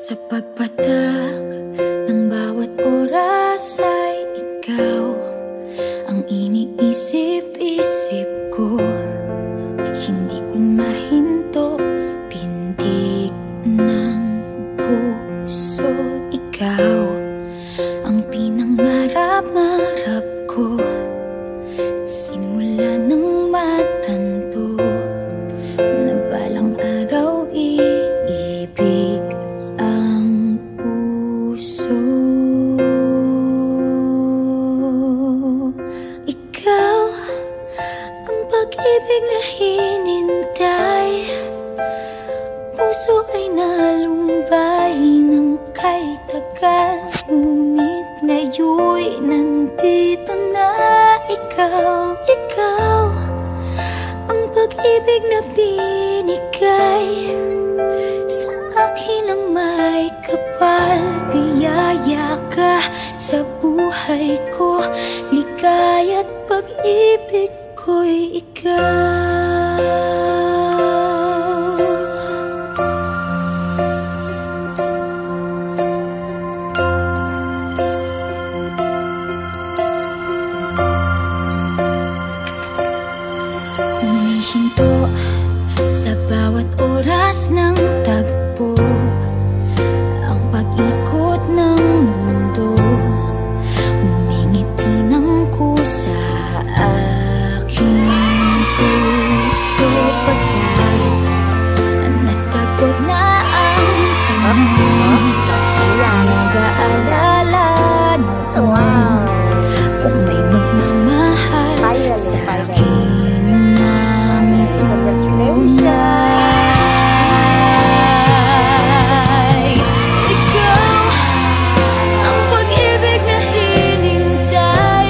Sa pagpatak ng bawat oras ay ikaw ang iniisip-isip ko. Hindi ko mahinto, pintig ng puso. Ikaw ang pinangarap-ngarap ko, simula ng matanto na balang araw iibig ang puso. Ikaw ang pag-ibig na hinintay, puso ay nalumbay ng kay tagal, ngunit ngayon'y nandito na ikaw. Ikaw ang pag-ibig na binigay sa akin ang may kapal. Biyaya ka sa buhay ko, ligaya't pag-ibig ko'y ikaw. Humihinto sa bawat oras ng tagpo, ang pag-ikot ng mundo, umingiti ng kusa aking puso. Pagkat nasagot na ang tanong, nag-aalala noon kung may magmamahal sa akin ng tunay. Ikaw ang pag-ibig na hinintay,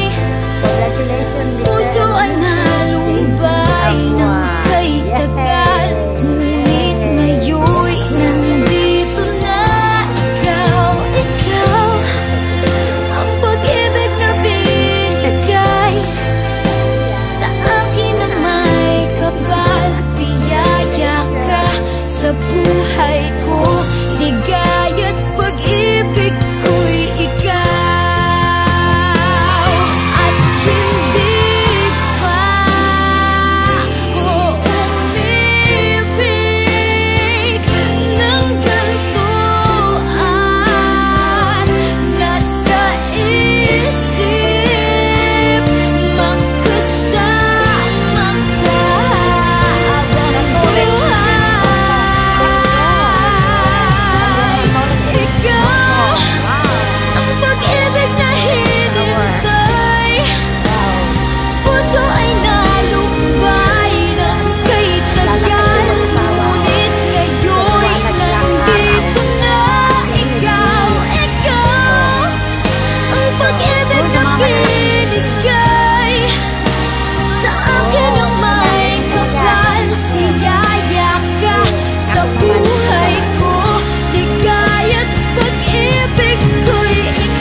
puso ay nalumbay ng kay tagal, ngunit ngayon'y nandito na ikaw. Ikaw ang pag-ibig na binigay sa akin ang may kapal. Biyaya ka sa buhay ko, ligaya't pag-ibig ko'y ikaw. At hindi pa ko umibig ng gantuan. Nasa isip magkasama ka habang buhay. Ikaw ang pag-ibig na hinintay, puso ay nalumbay ng kay tagal, ngunit ngayon'y nandito na ikaw. Ikaw ang pag-ibig na binigay sa akin ang may kapal. Biyaya ka sa buhay ko, ligaya't pag-ibig ko'y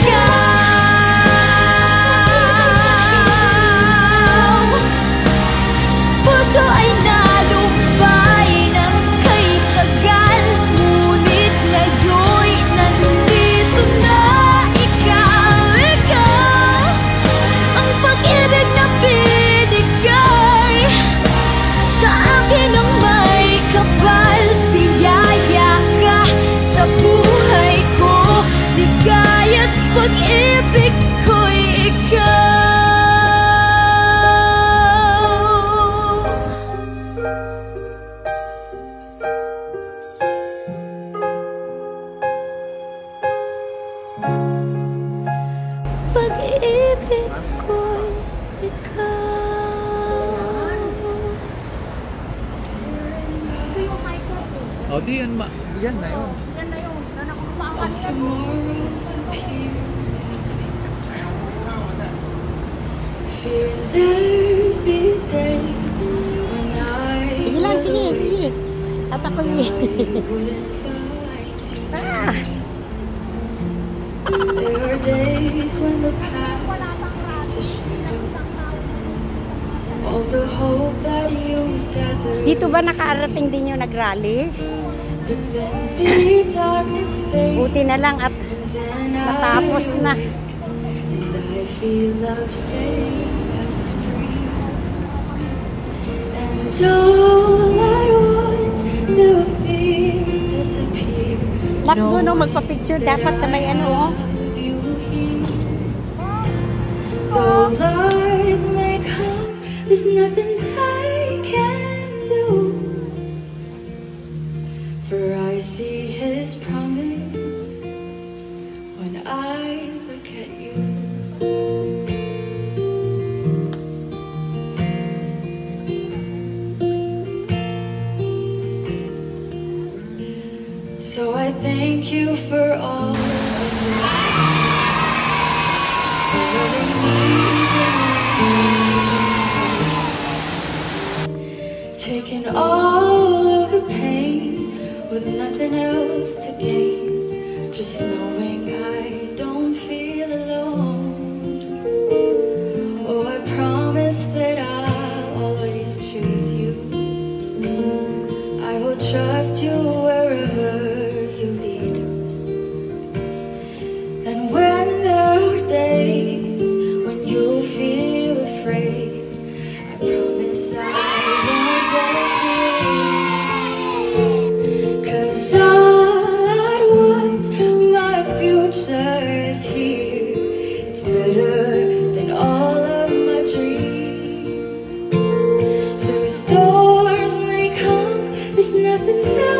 ikaw. Puso ay nalumbay ng kay tagal, ngunit ngayon'y nandito na ikaw. Ikaw ang pag-ibig na binigay sa akin ang may kapal. Biyaya ka sa buhay ko, ligaya't pag-ibig ko'y ikaw. Pag-ibig ko'y ikaw. O, di yan, yan na yun. Tomorrow's fear there'll be a day when I Sige lang, sige, sige. Tatakoy. wouldn't find you. There are days when the past seems to shadow all the hope that you've gathered. Dito ba nakarating din yung nag-rally? But then the darkness fades. Buti na lang at Then natapos na. And I feel love setting us free. And all at once the fears disappear. Lak doon oh, magpa-picture dapat sa may ano oh. You here. Though lies may come, there's nothing I can do. For I see his promise when I look at you. So I thank you for all of your taking all of the pain with nothing else to gain, just knowing I don't feel alone. Oh, I promise that I'll always choose you. I will trust you wherever you lead. And when there are days when you feel afraid, I promise I won't walk away. 'Cause all at once my future is here. It's better than all of my dreams. Through storms may come, there's nothing that